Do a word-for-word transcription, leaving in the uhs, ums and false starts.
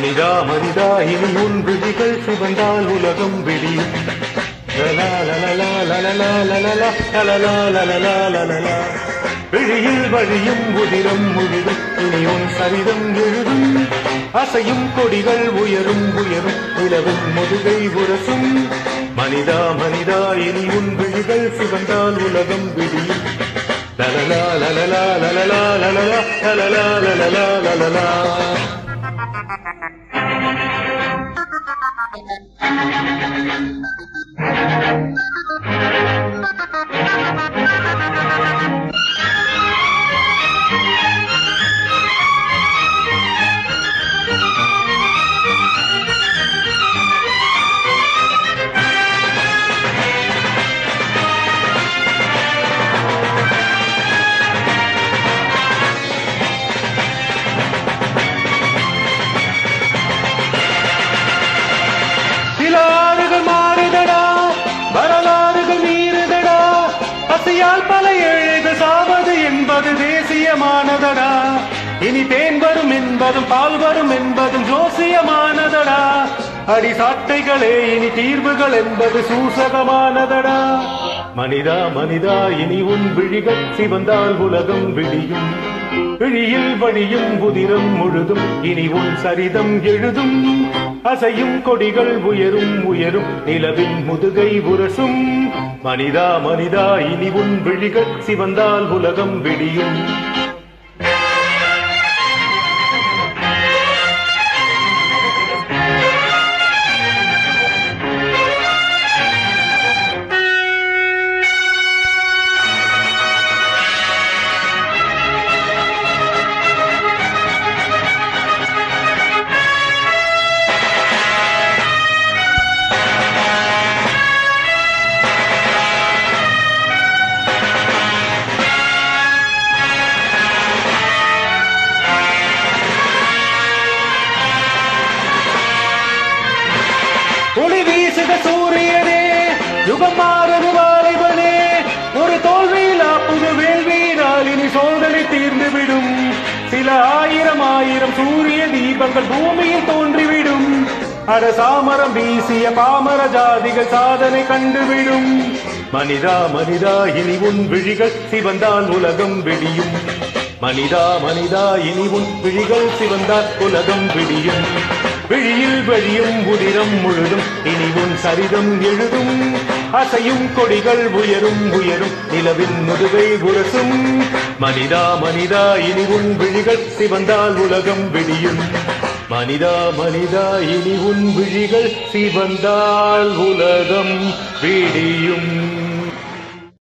மனிதா மனிதா இனி உன் விழிகள் சிவந்தால் உலகம் விடியும். விழியில் வழியும் உதிரம் முழுதும் இனி உன் சரிதம் எழுதும். அசையும் கொடிகள் உயரும் உயரும் நிலவும் முதுகை உரசும். மனிதா மனிதா இனி உன் விழிகள் சிவந்தால் உலகம் விடியும். லலலா லலலா லலலா லலலா லலலா லலலா லலலா. பசியால் பல ஏழைகள் சாவது என்பது தேசியமானதடா. இனி தேன் வரும் என்பதும் பால் வரும் என்பதும் ஜோசியமானதடா. அடி சாட்டைகளே இனி தீர்வுகள் என்பது சூசகமானதடா. மனிதா மனிதா இனி உன் விழிகள் சிவந்தால் உலகம் விடியும். விழியில் வழியும் உதிரம் முழுதும் இனி உன் சரிதம் எழுதும். அசையும் கொடிகள் உயரும் உயரும் நிலவின் முதுகை உரசும். மனிதா மனிதா இனி உன் விழிகள் சிவந்தால் உலகம் விடியும். ஒளி வீசுக சூரியனே யுகம் மாறுது வாலிபனே. ஒரு தோல்வியில் புது வேள்வியினால் இனி சோதனை தீர்ந்துவிடும். சில ஆயிரம் ஆயிரம் சூரிய தீபங்கள் பூமியில் தோன்றிவிடும். அட சாமரம் வீசிய பாமர ஜாதிகள் சாதனை கண்டுவிடும். மனிதா மனிதா இனி உன் விழிகள் சிவந்தால் உலகம் விடியும். மனிதா மனிதா இனி உன் விழிகள் சிவந்தால் உலகம் விடியும். விழியில் வழியும் உதிரம் முழுதும் இனி உன் சரிதம் எழுதும். அசையும் கொடிகள் உயரும் உயரும் நிலவின் முதுகை உரசும். மனிதா மனிதா இனி உன் விழிகள் சிவந்தால் உலகம் விடியும். மனிதா மனிதா இனி உன் விழிகள் சிவந்தால் உலகம் விடியும்.